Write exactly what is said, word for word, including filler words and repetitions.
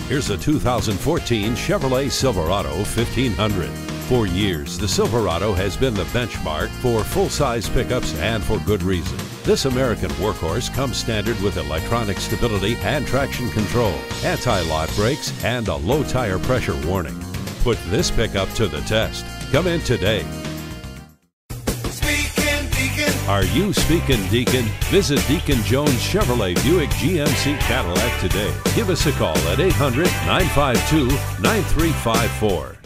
Here's a two thousand fourteen Chevrolet Silverado fifteen hundred. For years, the Silverado has been the benchmark for full-size pickups, and for good reason. This American workhorse comes standard with electronic stability and traction control, anti-lock brakes, and a low tire pressure warning. Put this pickup to the test. Come in today. Speaking Deacon. Are you speaking Deacon? Visit Deacon Jones Chevrolet Buick G M C Cadillac today. Give us a call at eight hundred, nine five two, nine three five four.